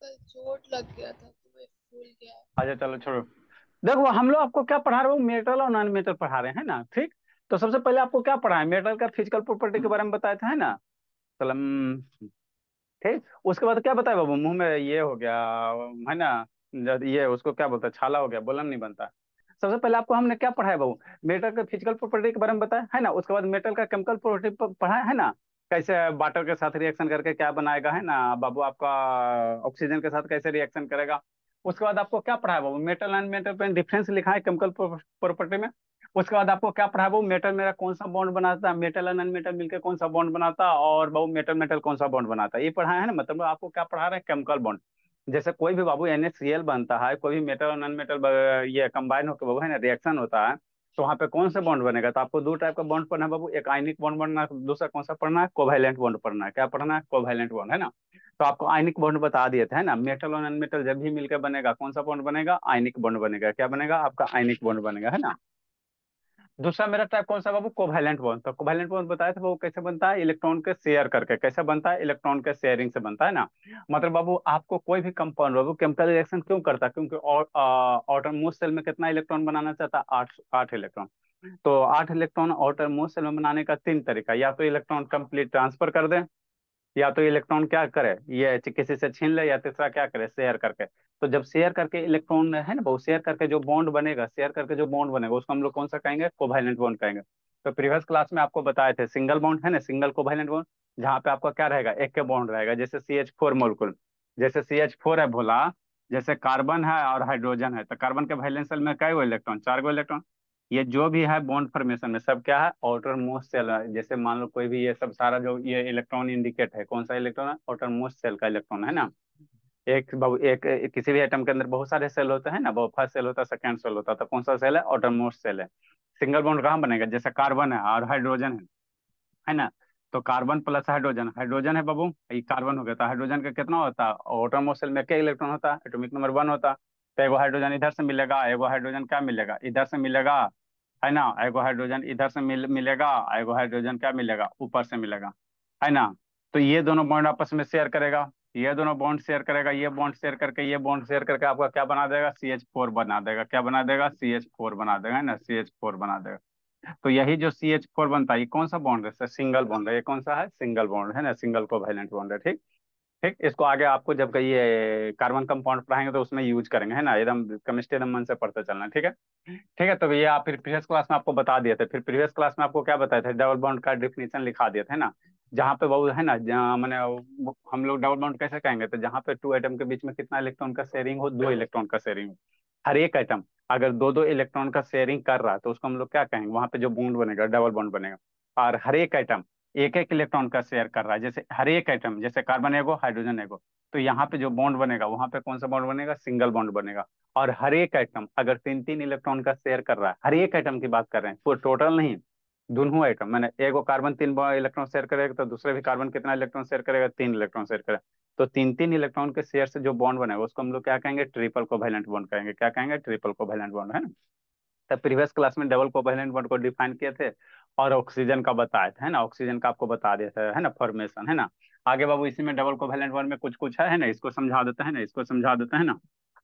कल चोट लग गया था तो मैं भूल गया। अच्छा चलो छोड़ो। देखो हम लोग आपको क्या पढ़ा रहे हो, मेटल और नॉन मेटल पढ़ा रहे हैं ना, ठीक। तो सबसे पहले आपको क्या पढ़ा है, मेटल का फिजिकल प्रॉपर्टी के बारे में बताया था, है ना। कलम। ठीक। उसके बाद क्या बताया बाबू, मुंह में ये हो गया, है ना। जब ये उसको क्या बोलते हैं, छाला हो गया, बोलन नहीं बनता। सबसे पहले आपको हमने क्या पढ़ा है बाबू, मेटल का फिजिकल प्रॉपर्टी के बारे में बताया है ना। उसके बाद मेटल का केमिकल प्रॉपर्टी पढ़ा है ना। कैसे वाटर के साथ रिएक्शन करके क्या बनाएगा, है ना बाबू, आपका ऑक्सीजन के साथ कैसे रिएक्शन करेगा। उसके बाद आपको क्या पढ़ा है बाबू, मेटल एंड मेटल पे डिफरेंस लिखा है केमिकल प्रॉपर्टी में। उसके बाद आपको क्या पढ़ा है बाबू, मेटल मेरा कौन सा बॉन्ड बनाता है, मेटल और नॉन मेटल मिलकर कौन सा बॉन्ड बनाता है, और बाबू मेटल मेटल कौन सा बॉन्ड बनाता है, ये पढ़ा है ना। मतलब आपको क्या पढ़ा रहे हैं, केमिकल बॉन्ड। जैसे कोई भी बाबू NaCl बनता है, कोई भी मेटल और नॉन मेटल ये कंबाइन होकर बाबू, है ना, रिएक्शन होता है। तो वहाँ पे कौन सा बॉन्ड बनेगा, तो आपको दो टाइप का बॉन्ड पढ़ना है बाबू, एक आयनिक बॉन्ड पढ़ना है, दूसरा कौन सा पढ़ना है, कोवैलेंट बॉन्ड पढ़ना है। क्या पढ़ना है, कोवैलेंट बॉन्ड, है ना। तो आपको आयनिक बॉन्ड बता दिए थे, है ना। मेटल और नॉन मेटल जब भी मिलकर बनेगा कौन सा बॉन्ड बनेगा, आयनिक बॉन्ड बनेगा। क्या बनेगा आपका, आयनिक बॉन्ड बनेगा, है ना। दूसरा मेरा टाइप कौन सा बाबू, कोवैलेंट बॉन्ड। तो कोवैलेंट बॉन्ड बताया था वो कैसे बनता है, इलेक्ट्रॉन के शेयर करके। कैसे बनता है, इलेक्ट्रॉन के शेयरिंग से बनता है ना। मतलब बाबू आपको कोई भी कंपाउंड बाबू केमिकल रिएक्शन क्यों करता है, क्योंकि आउटर मोस्ट सेल में कितना इलेक्ट्रॉन बनाना चाहता है, आठ आठ इलेक्ट्रॉन। तो आठ इलेक्ट्रॉन आउटर मोस्ट सेल में बनाने का तीन तरीका, या तो इलेक्ट्रॉन कंप्लीट ट्रांसफर कर दे, या तो इलेक्ट्रॉन क्या करे, ये किसी से छीन ले, या तीसरा क्या करे, शेयर करके। तो जब शेयर करके इलेक्ट्रॉन, है ना वो शेयर करके जो बॉन्ड बनेगा, शेयर करके जो बॉन्ड बनेगा उसको हम लोग कौन सा कहेंगे, कोवैलेंट बॉन्ड कहेंगे। तो प्रीवियस क्लास में आपको बताए थे सिंगल बॉन्ड, है ना, सिंगल कोवैलेंट बॉन्ड, जहाँ पे आपका क्या रहेगा, एक के बॉन्ड रहेगा, जैसे CH4 मोलिक्यूल। जैसे CH4 है भोला, जैसे कार्बन है और हाइड्रोजन है, तो कार्बन के वैलेंस शेल में कई गो इलेक्ट्रॉन, चार गो इलेक्ट्रॉन। ये जो भी है बॉन्ड फॉर्मेशन में सब क्या है, आउटर मोस्ट सेल है। जैसे मान लो कोई भी ये सब सारा जो ये इलेक्ट्रॉन इंडिकेट है, कौन सा इलेक्ट्रॉन है, आउटर मोस्ट सेल का इलेक्ट्रॉन, है ना। किसी भी एटम के अंदर बहुत सारे सेल होते हैं ना, वो फर्स्ट सेल होता है, सेकंड सेल होता है, तो कौन सा सेल है, आउटर मोस्ट सेल है। सिंगल बॉन्ड कहाँ बनेगा, जैसे कार्बन है और हाइड्रोजन है ना। तो कार्बन प्लस हाइड्रोजन, हाइड्रोजन है बाबू, ये कार्बन हो गया, तो हाइड्रोजन का कितना होता है, आउटर मोस्ट सेल में क्या इलेक्ट्रॉन होता है, एटॉमिक नंबर 1 होता है। तो एगो हाइड्रोजन इधर से मिलेगा, एगो हाइड्रोजन क्या मिलेगा, इधर से मिलेगा, है ना। एगो हाइड्रोजन इधर से मिलेगा, एगो हाइड्रोजन क्या मिलेगा, ऊपर से मिलेगा, है ना। तो ये दोनों बॉन्ड आपस में शेयर करेगा, ये दोनों बॉन्ड शेयर करेगा, ये बॉन्ड शेयर करके, ये बॉन्ड शेयर करके आपका क्या बना देगा, CH4 बना देगा। क्या बना देगा, CH4 बना देगा, है ना, CH4 बना देगा। तो यही जो CH4 बनता है, ये कौन सा बॉन्ड है सर, सिंगल बॉन्ड है। ये कौन सा है, सिंगल बॉन्ड, है ना, सिंगल कोवैलेंट बॉन्ड है, ठीक। ठीक, इसको आगे आपको जब ये कार्बन कंपाउंड पढ़ाएंगे तो उसमें यूज करेंगे, है ना, एकदम केमिस्ट्री एकदम मन से पढ़ते चलना, ठीक है। ठीक है, तो ये आप फिर प्रीवियस क्लास में आपको बता दिए थे, फिर प्रीवियस क्लास में आपको क्या बताए थे, डबल बॉन्ड का डिफिनेशन लिखा दिए थे ना। जहाँ पे वो है ना, जहाँ मैंने हम लोग डबल बॉन्ड कैसे कहेंगे, तो जहाँ पे टू एटम के बीच में कितना इलेक्ट्रॉन का शेयरिंग हो, दो इलेक्ट्रॉन का शेयरिंग हो। हर एक एटम अगर दो दो इलेक्ट्रॉन का शेयरिंग कर रहा है तो उसको हम लोग क्या कहेंगे, वहां पे जो बॉन्ड बनेगा डबल बॉन्ड बनेगा। और हर एक एटम एक एक इलेक्ट्रॉन का शेयर कर रहा है, जैसे हर एक एटम, जैसे कार्बन एगो हाइड्रोजन एगो, तो यहाँ पे जो बॉन्ड बनेगा वहां पे कौन सा बॉन्ड बनेगा, सिंगल बॉन्ड बनेगा। और हर एक आइटम अगर तीन तीन इलेक्ट्रॉन का शेयर कर रहा है, हर एक आइटम की बात कर रहे हैं, वो टोटल नहीं, दोनों आइटम, मैंने एगो कार्बन तीन इलेक्ट्रॉन शेयर करेगा तो दूसरे भी कार्बन कितना इलेक्ट्रॉन शेयर करेगा, तीन इलेक्ट्रॉन शेयर करेगा। तो तीन तीन इलेक्ट्रॉन के शेयर से जो बॉन्ड बनेगा उसको हम लोग क्या कहेंगे, ट्रिपल कोवैलेंट बॉन्ड कहेंगे। क्या कहेंगे, ट्रिपल कोवैलेंट बॉन्ड, है ना। तब प्रीवियस क्लास में डबल कोवैलेंट बॉन्ड को डिफाइन किए थे, और ऑक्सीजन का बताए थे, है ना, ऑक्सीजन का आपको बता दिया था, है ना, फॉर्मेशन, है ना। आगे बाबू इसी में डबल कोवैलेंट बॉन्ड में कुछ कुछ है ना, इसको समझा देते हैं ना, इसको समझा देते हैं ना,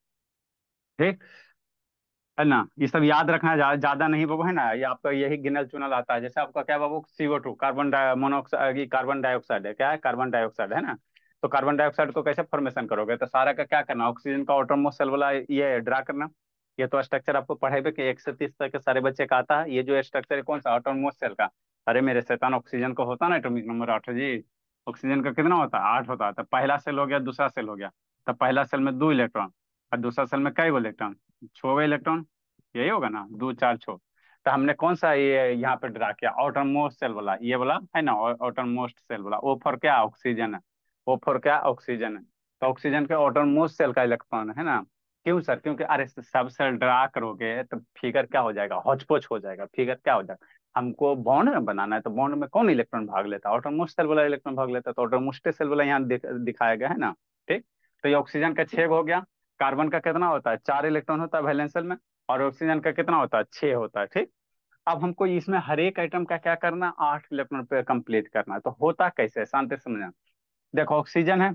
ठीक है ना। ये सब याद रखना, ज्यादा नहीं बाबू, है ना। ये आपका यही गिनल चुनल आता है, जैसे आपका क्या बाबू, CO2 मोनोऑक्साइड, ये कार्बन डाइऑक्साइड है, क्या है, कार्बन डाइऑक्साइड, है ना। तो कार्बन डाइऑक्साइड को कैसे फॉर्मेशन करोगे, तो सारा का क्या करना, ऑक्सीजन का ऑटोमोस्ट सेल वाला ये ड्रा करना। ये तो स्ट्रक्चर आपको पढ़े पे कि 1 से 30 तक के सारे बच्चे का आता है, ये जो स्ट्रक्चर है कौन सा, ऑटोमोस्ट सेल का। अरे मेरे शैतान, ऑक्सीजन का होता ना एटॉमिक नंबर 8 जी। ऑक्सीजन का कितना होता है, 8 होता है। तो पहला सेल हो गया, दूसरा सेल हो गया। तो पहला सेल में दो इलेक्ट्रॉन, और दूसरा सेल में कई गो इलेक्ट्रॉन, छो इलेक्ट्रॉन, यही होगा ना, दो चार छो। तो हमने कौन सा ये यहाँ पे ड्रा किया, आउटर मोस्ट सेल वाला, ये वाला है ना, आउटर मोस्ट सेल वाला। ओ फॉर क्या, ऑक्सीजन है। ओ फॉर क्या, ऑक्सीजन है। तो ऑक्सीजन के आउटर मोस्ट सेल का इलेक्ट्रॉन है ना। क्यों सर, क्योंकि अरे सब सेल ड्रा करोगे तो फिगर क्या हो जाएगा, हौच पौच हो जाएगा, फिगर क्या हो जाएगा। हमको बॉन्ड में बनाना है, तो बॉन्ड में कौन इलेक्ट्रॉन भाग लेता है, आउटर मोस्ट सेल वाला इलेक्ट्रॉन भाग लेता है, तो आउटर मोस्ट सेल वाला यहाँ दिखाया गया है ना, ठीक। तो ये ऑक्सीजन का 6 हो गया। कार्बन का कितना होता है, 4 इलेक्ट्रॉन होता है वैलेंस शेल में। और ऑक्सीजन का कितना होता है, 6 होता है, ठीक। अब हमको इसमें हर एक आइटम का क्या करना, 8 इलेक्ट्रॉन पे कंप्लीट करना है। तो होता कैसे है, शांति से समझना। देखो ऑक्सीजन है,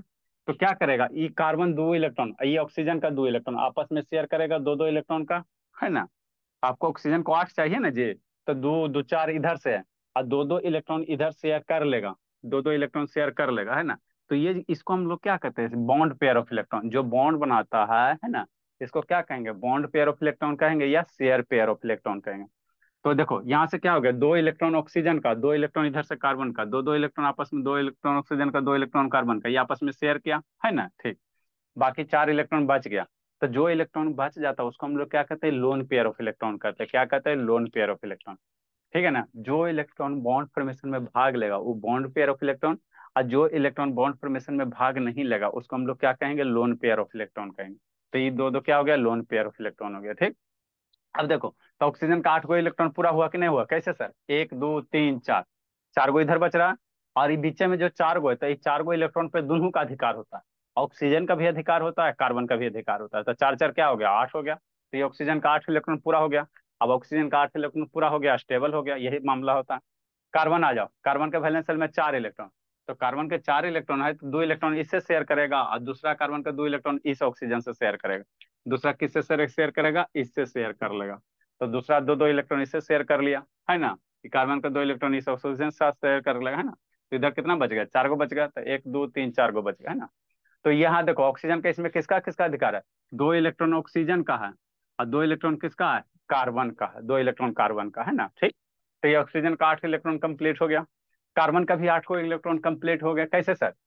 तो क्या करेगा, ये कार्बन दो इलेक्ट्रॉन, ये ऑक्सीजन का दो इलेक्ट्रॉन आपस में शेयर करेगा, दो दो इलेक्ट्रॉन का, है ना। आपको ऑक्सीजन को 8 चाहिए ना जी, तो दो दो चार इधर से है, और दो दो इलेक्ट्रॉन इधर शेयर कर लेगा, दो दो इलेक्ट्रॉन शेयर कर लेगा, है ना। तो ये इसको हम लोग क्या कहते हैं, बॉन्ड पेयर ऑफ इलेक्ट्रॉन, जो बॉन्ड बनाता है ना, इसको क्या कहेंगे, बॉन्ड पेयर ऑफ इलेक्ट्रॉन कहेंगे या शेयर पेयर ऑफ इलेक्ट्रॉन कहेंगे। तो देखो यहाँ से क्या हो गया, दो इलेक्ट्रॉन ऑक्सीजन का, दो इलेक्ट्रॉन इधर से कार्बन का, दो दो इलेक्ट्रॉन आपस में, दो इलेक्ट्रॉन ऑक्सीजन का, दो इलेक्ट्रॉन कार्बन का, ये आपस में शेयर किया, है ना, ठीक। बाकी 4 इलेक्ट्रॉन बच गया। तो जो इलेक्ट्रॉन बच जाता है उसको हम लोग क्या कहते हैं, लोन पेयर ऑफ इलेक्ट्रॉन कहते हैं, क्या कहते हैं, लोन पेयर ऑफ इलेक्ट्रॉन। ठीक है ना, जो इलेक्ट्रॉन बॉन्ड फॉर्मेशन में भाग लेगा वो बॉन्ड पेयर ऑफ इलेक्ट्रॉन, और जो इलेक्ट्रॉन बॉन्ड फॉर्मेशन में भाग नहीं लेगा उसको हम लोग क्या कहेंगे, लोन पेयर ऑफ इलेक्ट्रॉन कहेंगे। तो ये दो दो क्या हो गया, लोन पेयर ऑफ इलेक्ट्रॉन हो गया, ठीक। अब देखो, तो ऑक्सीजन का 8 गो इलेक्ट्रॉन पूरा हुआ कि नहीं हुआ, कैसे सर, एक दो तीन चार, 4 गो इधर बच रहा, और ये बीच में जो 4 गो है, तो ये 4 गो इलेक्ट्रॉन पे दोनों का अधिकार होता है, ऑक्सीजन का भी अधिकार होता है, कार्बन का भी अधिकार होता है, तो चार चार क्या हो गया, 8 हो गया। तो ये ऑक्सीजन का 8 इलेक्ट्रॉन पूरा हो गया। अब ऑक्सीजन का 8 इलेक्ट्रॉन पूरा हो गया, स्टेबल हो गया, यही मामला होता है। कार्बन आ जाओ, कार्बन के वैलेंस शेल में 4 इलेक्ट्रॉन, तो कार्बन के 4 इलेक्ट्रॉन है तो 2 इलेक्ट्रॉन इससे शेयर करेगा, और दूसरा कार्बन का 2 इलेक्ट्रॉन इस ऑक्सीजन से शेयर करेगा, दूसरा किससे शेयर करेगा, इससे शेयर कर लेगा। तो दूसरा दो दो इलेक्ट्रॉन इससे शेयर कर लिया, है ना, कि कार्बन का 2 इलेक्ट्रॉन इस ऑक्सीजन से शेयर कर लेगा, है ना। तो इधर कितना बच गया, 4 गो बच गया, तो एक दो तीन 4 गो बच गया, है ना। तो यहाँ देखो ऑक्सीजन का, इसमें किसका किसका अधिकार है, 2 इलेक्ट्रॉन ऑक्सीजन का है, और 2 इलेक्ट्रॉन किसका है, कार्बन का है, 2 इलेक्ट्रॉन कार्बन का, है ना, ठीक। तो ये ऑक्सीजन का 8 इलेक्ट्रॉन कंप्लीट हो गया, कार्बन का भी 8 को इलेक्ट्रॉन कंप्लीट हो गया, कैसे सर,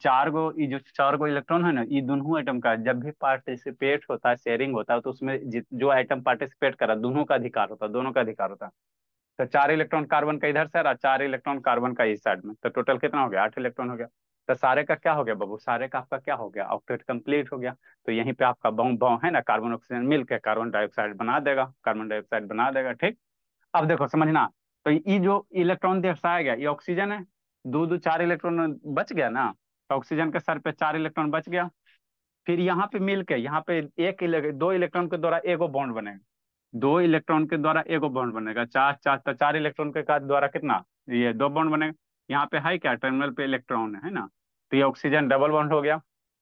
ये जो 4 गो इलेक्ट्रॉन है ना, ये दोनों एटम का जब भी पार्टिसिपेट होता है, शेयरिंग होता है, तो उसमें जो एटम पार्टिसिपेट करा दोनों का अधिकार होता है, दोनों का अधिकार होता है। तो 4 इलेक्ट्रॉन कार्बन का इधर से और 4 इलेक्ट्रॉन कार्बन का इस साइड में, तो टोटल कितना हो गया, 8 इलेक्ट्रॉन हो गया। तो सारे का क्या हो गया बाबू, सारे का आपका क्या हो गया, ऑक्टेट कंप्लीट हो गया। तो यहीं पे आपका बॉन्ड बॉन्ड है ना, कार्बन ऑक्सीजन मिलकर कार्बन डाइऑक्साइड बना देगा, कार्बन डाइऑक्साइड बना देगा, ठीक। अब देखो समझना, तो ये जो इलेक्ट्रॉन दर्शाया गया ये ऑक्सीजन है, दो दो 4 इलेक्ट्रॉन बच गया ना, तो ऑक्सीजन के सर पे 4 इलेक्ट्रॉन बच गया। फिर यहाँ पे मिल के यहाँ पे दो इलेक्ट्रॉन के द्वारा एगो बॉन्ड बनेगा, 2 इलेक्ट्रॉन के द्वारा एगो बॉन्ड बनेगा, चार चार तो 4 इलेक्ट्रॉन के का द्वारा कितना, ये दो बॉन्ड बनेगा। यहाँ पे है क्या, टर्मिनल पे इलेक्ट्रॉन है ना, तो ये ऑक्सीजन डबल बॉन्ड हो गया।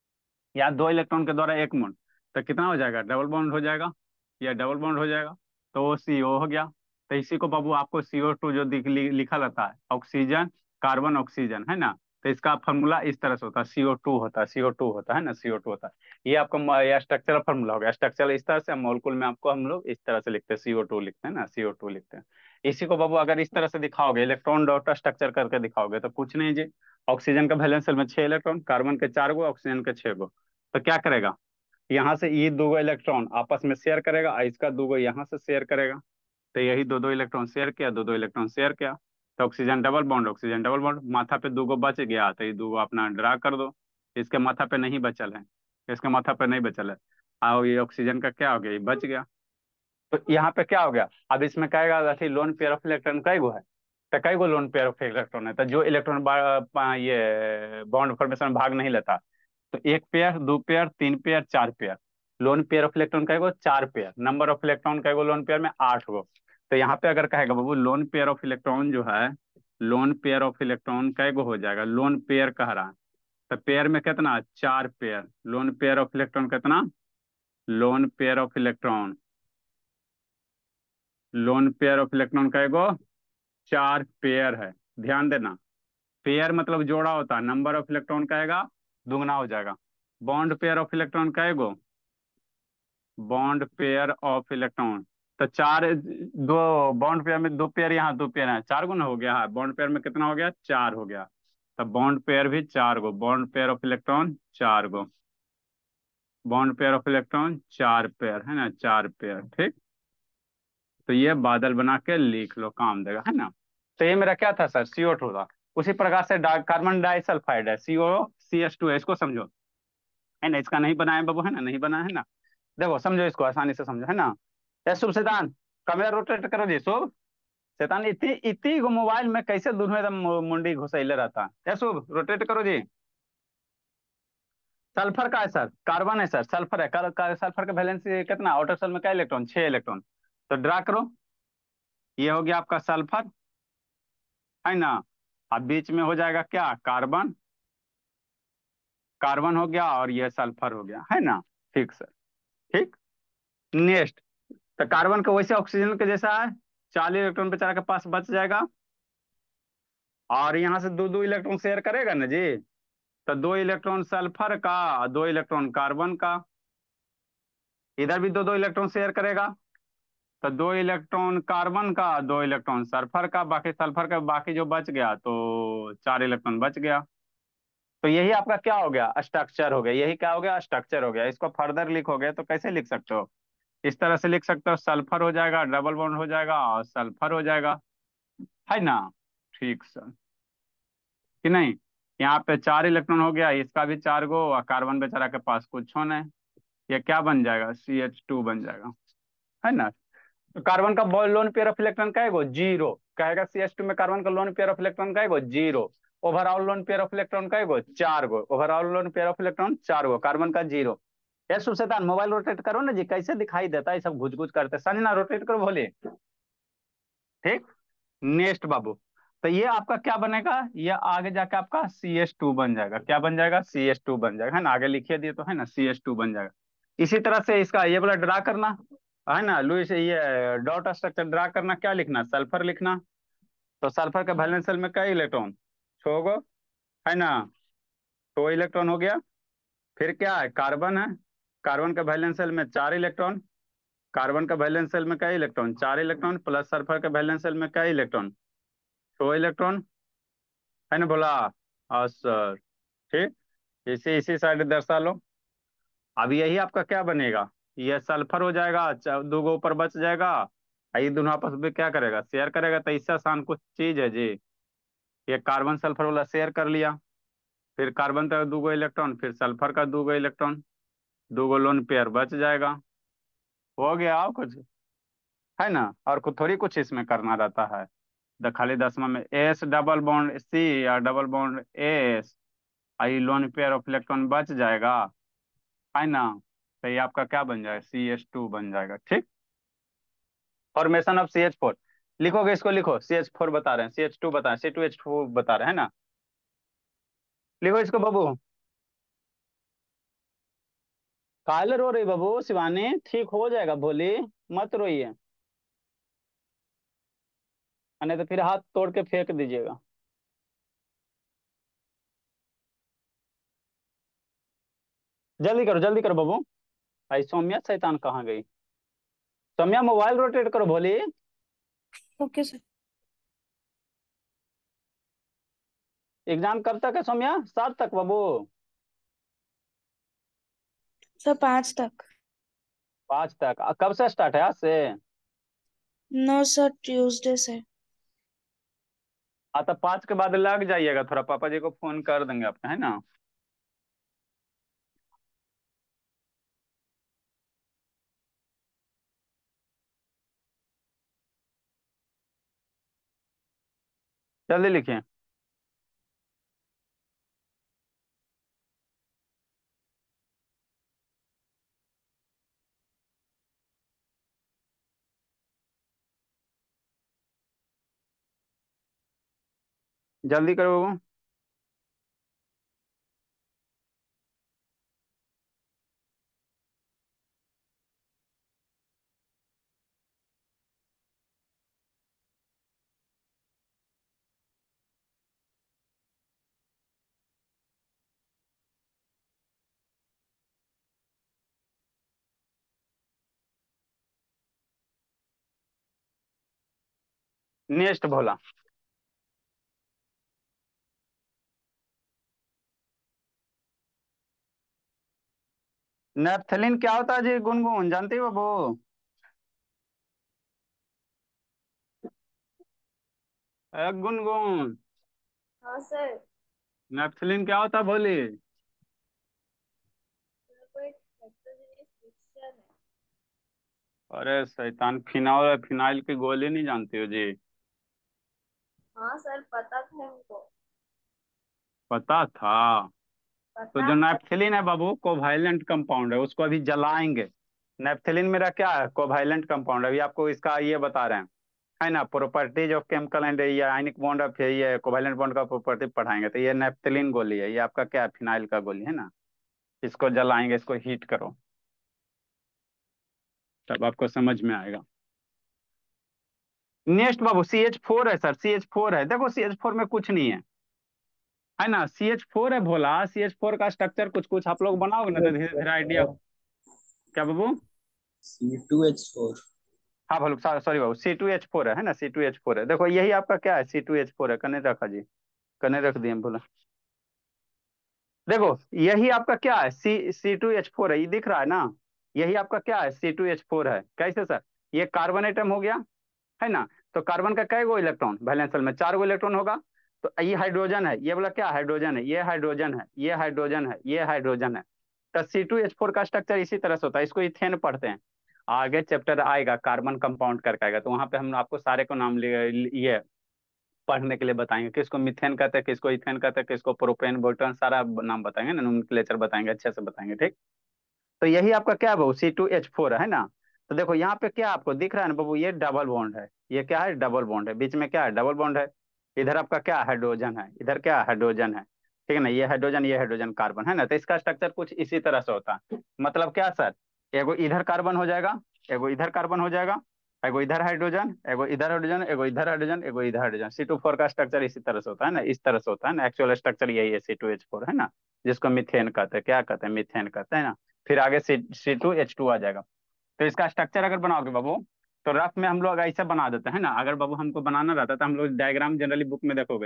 यहाँ 2 इलेक्ट्रॉन के द्वारा एक बॉन्ड, तो कितना हो जाएगा, डबल बॉन्ड हो जाएगा, या डबल बॉन्ड हो जाएगा, तो वो CO हो गया। तो इसी को बाबू आपको CO2 जो लिखा रहता है, ऑक्सीजन कार्बन ऑक्सीजन, है ना। तो इसका फॉर्मूला इस तरह से होता है, CO2 होता है, CO2 होता है ना, CO2 होता है। ये आपका यह स्ट्रक्चरल फॉर्मूला हो गया, स्ट्रक्चरल इस तरह से, मॉलिक्यूल में आपको हम लोग इस तरह से लिखते हैं, CO2 लिखते हैं ना, CO2 लिखते हैं। इसी को बाबू अगर इस तरह से दिखाओगे, इलेक्ट्रॉन डॉट स्ट्रक्चर करके दिखाओगे, तो कुछ नहीं जी, ऑक्सीजन का वैलेंस शेल में 6 इलेक्ट्रॉन, कार्बन के 4 गो, ऑक्सीजन के 6 गो। तो क्या करेगा, यहाँ से ये दो इलेक्ट्रॉन आपस में शेयर करेगा, और इसका दो यहाँ से शेयर करेगा, तो यही दो दो इलेक्ट्रॉन शेयर किया, दो दो इलेक्ट्रॉन शेयर किया, तो oxygen double bond, oxygen double bond, माथा पे दो गो बच गया, तो ये दो गो अपना ड्रा कर दो, इसके माथा पे नहीं बचल है, इसके माथा पे नहीं बचल है, और ये ऑक्सीजन का क्या हो गया, ये बच गया। तो यहाँ पे क्या हो गया, अब इसमें कहेगा अथी लोन पेयर ऑफ इलेक्ट्रॉन कई गो है, तो कई गो लोन पेयर ऑफ इलेक्ट्रॉन है, तो जो इलेक्ट्रॉन ये बॉन्ड फॉर्मेशन में भाग नहीं लेता, तो एक पेयर, दो पेयर, तीन pair, 4 pair, lone pair of electron कहेगो 4 पेयर, नंबर ऑफ इलेक्ट्रॉन कहेगो लोन पेयर में 8 गो। तो यहाँ पे अगर कहेगा बाबू लोन पेयर ऑफ इलेक्ट्रॉन जो है, लोन पेयर ऑफ इलेक्ट्रॉन कहेगो हो जाएगा, लोन पेयर कह रहा है, तो पेयर में कितना, 4 pair, lone pair of electron कितना, lone pair of electron, lone pair of electron कहेगो 4 पेयर है, ध्यान देना। पेयर मतलब जोड़ा होता है, नंबर ऑफ इलेक्ट्रॉन कहेगा दुगना हो जाएगा। बॉन्ड पेयर ऑफ इलेक्ट्रॉन कहेगो, बॉन्ड पेयर ऑफ इलेक्ट्रॉन, तो चार, दो बॉन्ड पेयर में 2 पेयर, यहाँ 2 पेयर है, 4 गुना हो गया है, बॉन्ड पेयर में कितना हो गया, 4 हो गया। तो बॉन्ड पेयर भी 4 गो, बॉन्ड पेयर ऑफ इलेक्ट्रॉन 4 गो, bond pair of electron 4 pair, है ना, 4 पेयर, ठीक। तो ये बादल बना के लिख लो, काम देगा, है ना। तो ये मेरा क्या था सर, CO2 था। उसी प्रकार से कार्बन डाइसल्फाइड है, COCH2 है, इसको समझो, है ना, इसका नहीं बनाया बाबू, है ना, नहीं बना है ना। देखो समझो, इसको आसानी से समझो, है ना। ए शुभ शैतान, कैमरा रोटेट करो जी, शुभ शैतान, इतनी इतनी मोबाइल में कैसे दोनों एकदम मुंडी घुसैले रहता है, ए शुभ रोटेट करो जी। सल्फर का है सर, कार्बन है सर, सल्फर है, सल्फर का वैलेंस कितना, आउटर सेल में क्या इलेक्ट्रॉन, 6 इलेक्ट्रॉन। तो ड्रा करो, ये हो गया आपका सल्फर, है ना। अब बीच में हो जाएगा क्या, कार्बन, कार्बन हो गया और ये सल्फर हो गया, है ना। ठीक सर। ठीक। नेक्स्ट। तो कार्बन का वैसे ऑक्सीजन के जैसा है, 40 इलेक्ट्रॉन बेचारा के पास बच जाएगा। और यहाँ से दो दो इलेक्ट्रॉन शेयर करेगा ना जी। तो 2 इलेक्ट्रॉन सल्फर का और 2 इलेक्ट्रॉन कार्बन का। इधर भी दो दो इलेक्ट्रॉन शेयर करेगा। तो 2 इलेक्ट्रॉन कार्बन का, 2 इलेक्ट्रॉन सल्फर का, बाकी सल्फर का बाकी जो बच गया तो 4 इलेक्ट्रॉन बच गया। तो यही आपका क्या हो गया, स्ट्रक्चर हो गया। यही क्या हो गया, स्ट्रक्चर हो गया। इसको फर्दर लिखोगे तो कैसे लिख सकते हो, इस तरह से लिख सकते हो, सल्फर हो जाएगा, डबल बॉन्ड हो जाएगा और सल्फर हो जाएगा, है ना। ठीक सर। कि नहीं। यहाँ पे 4 इलेक्ट्रॉन हो गया, इसका भी 4 गो, और कार्बन बेचारा के पास कुछ होना है। ये क्या बन जाएगा, CH2 बन जाएगा, है ना। तो कार्बन का लोन पेयर ऑफ इलेक्ट्रॉन का है वो 0 कहेगा। CH2 में कार्बन का लोन पेयर ऑफ इलेक्ट्रॉन का है वो 0। Overall lone pair of electron का है वो 4 गो। Overall lone pair of electron 4 गो, कार्बन का 0। ये सुशेतान मोबाइल रोटेट करो ना जी, कैसे दिखाई देता है सब घुच घुच करते। संजना रोटेट करो भोले। ठीक। नेक्स्ट बाबू। तो ये आपका क्या बनेगा, ये आगे जाके आपका CH2 बन जाएगा। क्या बन जाएगा, CH2 बन जाएगा, है ना। आगे लिखिए दिए तो, है ना, CH2 बन जाएगा। इसी तरह से इसका ये वाला ड्रा करना, है ना। लुईस ये डॉट स्ट्रक्चर ड्रा करना, क्या लिखना, सल्फर लिखना। तो सल्फर के वैलेंस शेल में कई इलेक्ट्रॉन, 6 गो, है ना। 2 इलेक्ट्रॉन हो गया। फिर क्या है, कार्बन है। कार्बन के वैलेंस शेल में 4 इलेक्ट्रॉन। कार्बन का वैलेंस शेल में कई इलेक्ट्रॉन, 4 इलेक्ट्रॉन, प्लस सल्फर के वैलेंस शेल में कई इलेक्ट्रॉन, 2 इलेक्ट्रॉन, है ना बोला। हाँ सर। ठीक। इसी इसी साइड दर्शा लो। अब यही आपका क्या बनेगा, ये सल्फर हो जाएगा, 2 गो ऊपर बच जाएगा। ये दोनों आपस में क्या करेगा, शेयर करेगा। तो इससे आसान कुछ चीज है जी। ये कार्बन सल्फर वाला शेयर कर लिया। फिर कार्बन का 2 गो इलेक्ट्रॉन, फिर सल्फर का 2 गो इलेक्ट्रॉन, 2 गो लोन पेयर बच जाएगा। हो गया और कुछ, है ना। और कुछ थोड़ी कुछ इसमें करना रहता है। खाली 10वां में S डबल बॉन्ड C या डबल बॉन्ड S, आई लोन पेयर ऑफ इलेक्ट्रॉन बच जाएगा, है ना। तो ये आपका क्या बन जाएगा, CH2 बन जाएगा। ठीक। फॉर्मेशन ऑफ CH4 लिखोगे, इसको लिखो, CH4 बता रहे हैं, CH2 बता रहे हैं, C2H4 बता रहे हैं, है ना। लिखो इसको बाबू। काले रो रही बाबू शिवानी, ठीक हो जाएगा भोली, मत रोइए, नहीं तो फिर हाथ तोड़ के फेंक दीजिएगा। जल्दी करो बाबू। भाई सौम्या शैतान कहाँ गई। सौम्या मोबाइल रोटेट करो भोली। Okay sir. एग्जाम कब तक है सौम्या, 7 तक बाबू। सर 5 तक। 5 तक, कब से स्टार्ट है, आज से। नो सर, ट्यूसडे से। हाँ तो 5 के बाद लग जाइएगा, थोड़ा पापा जी को फोन कर देंगे आपका, है ना। जल्दी लिखिए। जल्दी करो बाबू। नेक्स्ट भोला। नेप्थलीन क्या होता है जी, गुनगुन जानती हो बाबू। गुनगुन, हाँ सर। नेप्थलीन क्या होता है भोली। सर वो एक हेटेरोजेनियस मिक्सचर है। अरे शैतान, फिनाइल फिनाइल की गोली नहीं जानती हो जी। हाँ सर, पता था हमको। पता था। तो पता जो है। नेप्थलीन है बाबू, कोवैलेंट कंपाउंड है, उसको अभी जलाएंगे। नेप्थलीन मेरा क्या है, कोवैलेंट कंपाउंड है, अभी आपको इसका ये बता रहे हैं, है ना, प्रॉपर्टीज ऑफ केमिकल एंड ये आयनिक बॉन्ड ऑफ ये कोवैलेंट बॉन्ड का प्रॉपर्टी पढ़ाएंगे। तो ये नेप्थलीन गोली है, ये आपका क्या है, फिनाइल का गोली है ना। इसको जलाएंगे, इसको हीट करो, तब आपको समझ में आएगा। नेक्स्ट बाबू CH4 है सर, CH4 है। देखो CH4 में कुछ नहीं है ना, CH4 है भोला। CH4 का स्ट्रक्चर कुछ कुछ आप लोग बनाओगे ना तो धीरे धीरे आइडिया। क्या बाबू? C2H4। हाँ भोलू, सॉरी बाबू, C2H4 है ना, C2H4 है। देखो यही आपका क्या है, C2H4 है। कने रखा जी, कने रख दिए भोला। देखो यही आपका क्या है, C2H4 है, ये दिख रहा है ना। यही आपका क्या है, C2H4 है। कैसे सर? ये कार्बन एटम हो गया, है ना। तो कार्बन का कै गो इलेक्ट्रॉन, वैलेंस शेल में 4 गो इलेक्ट्रॉन होगा। तो ये हाइड्रोजन है, ये बोला क्या हाइड्रोजन है, ये हाइड्रोजन है, ये हाइड्रोजन है, ये हाइड्रोजन है। तो C2H4 का स्ट्रक्चर इसी तरह से होता है। इसको इथेन पढ़ते हैं, आगे चैप्टर आएगा कार्बन कंपाउंड करके आएगा, तो वहां पे हम आपको सारे को नाम ये पढ़ने के लिए बताएंगे। किसको मिथेन कहते हैं, किसको इथेन कहते हैं, किसको प्रोपेन ब्यूटेन, सारा नाम बताएंगे ना, नोमेनक्लेचर बताएंगे, अच्छे से बताएंगे, ठीक। तो यही आपका क्या है बाबू, C2H4 है ना। तो देखो यहाँ पे क्या आपको दिख रहा है ना बाबू, ये डबल बॉन्ड है, ये क्या है, डबल बॉन्ड है, बीच में क्या है, डबल बॉन्ड है। इधर आपका क्या हाइड्रोजन है, इधर क्या हाइड्रोजन है, ठीक है ना। ये हाइड्रोजन कार्बन है ना। तो इसका स्ट्रक्चर कुछ इसी तरह से होता है। मतलब क्या सर, एगो इधर कार्बन हो जाएगा, एगो इधर कार्बन हो जाएगा, एगो इधर हाइड्रोजन, एगो इधर हाइड्रोजन, एगो इधर हाइड्रोजन, एगो इधर हाइड्रोजन। C2 4 का स्ट्रक्चर इसी तरह से होता है ना, इस तरह से होता है ना। एक्चुअल स्ट्रक्चर यही है, C2H4 है ना, जिसको मिथेन कहते हैं, क्या कहते हैं, मिथेन कहते हैं ना। फिर आगे C2H2 आ जाएगा। तो इसका स्ट्रक्चर अगर बनाओगे बाबू, तो रफ में हम लोग ऐसे बना देते हैं ना। अगर बाबू हमको बनाना रहता तो हम लोग डायग्राम जनरली बुक में देखोगे,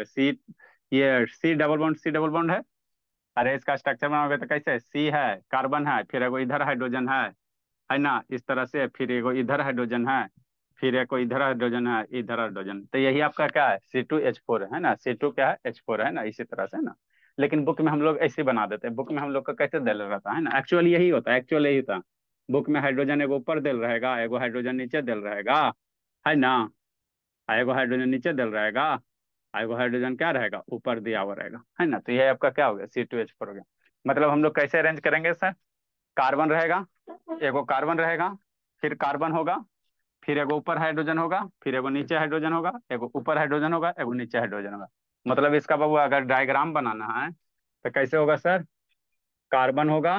ये C डबल बॉन्ड है। अरे इसका स्ट्रक्चर बनाओगे तो कैसे, C है, कार्बन है, फिर एगो इधर हाइड्रोजन है ना, इस तरह से। फिर एगो इधर हाइड्रोजन है, फिर एक इधर हाइड्रोजन है, इधर हाइड्रोजन। तो यही आपका क्या है, C2H4 है ना। C2 क्या है, H4 है ना, इसी तरह से है ना। लेकिन बुक में हम लोग ऐसे बना देते हैं। बुक में हम लोग का कैसे दिल रहता है ना, एक्चुअल यही होता है, एक्चुअल यही होता है। बुक में हाइड्रोजन एगो ऊपर दिल रहेगा, एगो हाइड्रोजन नीचे दिल रहेगा, है ना। एगो हाइड्रोजन नीचे दिल रहेगा, एगो हाइड्रोजन क्या रहेगा, ऊपर दिया हुआ रहेगा, है ना। तो ये आपका क्या हो गया, C2H4 हो गया। मतलब हम लोग कैसे अरेंज करेंगे सर, कार्बन रहेगा, एगो कार्बन रहेगा, फिर कार्बन होगा, फिर एगो ऊपर हाइड्रोजन होगा, फिर एगो नीचे हाइड्रोजन होगा, एगो ऊपर हाइड्रोजन होगा, एगो नीचे हाइड्रोजन होगा। मतलब इसका बाबू अगर डायग्राम बनाना है तो कैसे होगा सर, कार्बन होगा,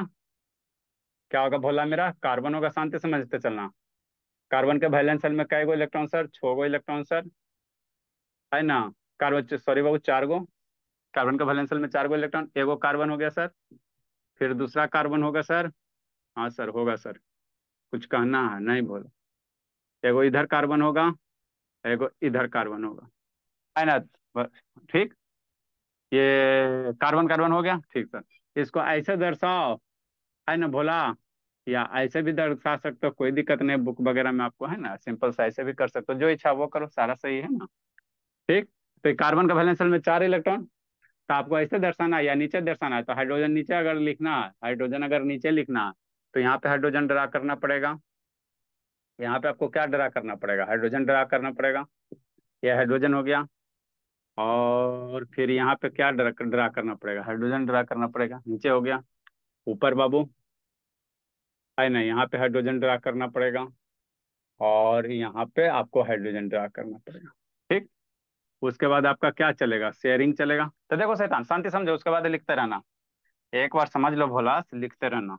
क्या होगा भोला मेरा, कार्बन होगा, शांति समझते चलना। कार्बन के वैलेंस शेल में कै गो इलेक्ट्रॉन सर, 6 गो इलेक्ट्रॉन सर, है ना। कार्बन, सॉरी बाबू, 4 गो। कार्बन के वैलेंस शेल में 4 गो इलेक्ट्रॉन, एगो कार्बन हो गया सर, फिर दूसरा कार्बन होगा सर। हाँ सर होगा सर, कुछ कहना है नहीं बोलो। एगो इधर कार्बन होगा, एगो इधर कार्बन होगा, है ना। ठीक, ये कार्बन कार्बन हो गया, ठीक सर। इसको ऐसे दर्शाओ, है ना भोला, या ऐसे भी दर्शा सकते हो, कोई दिक्कत नहीं। बुक वगैरह में आपको है ना सिंपल सा ऐसे भी कर सकते हो, जो इच्छा वो करो, सारा सही है ना, ठीक। तो कार्बन का वैलेंस शेल में 4 इलेक्ट्रॉन, तो आपको ऐसे दर्शाना है या नीचे दर्शाना है। तो हाइड्रोजन नीचे अगर लिखना है, हाइड्रोजन अगर नीचे लिखना है, तो यहाँ पे हाइड्रोजन ड्रा करना पड़ेगा। यहाँ पे आपको क्या ड्रा करना पड़ेगा, हाइड्रोजन ड्रा करना पड़ेगा। ये हाइड्रोजन हो गया। और फिर यहाँ पे क्या ड्रा ड्रा करना पड़ेगा, हाइड्रोजन ड्रा करना पड़ेगा, नीचे हो गया। ऊपर बाबू है ना, यहाँ पे हाइड्रोजन ड्रा करना पड़ेगा, और यहाँ पे आपको हाइड्रोजन ड्रा करना पड़ेगा, ठीक। उसके बाद आपका क्या चलेगा, शेयरिंग चलेगा। तो देखो शैतान, शांति समझो, उसके बाद लिखते रहना। एक बार समझ लो भोला, लिखते रहना।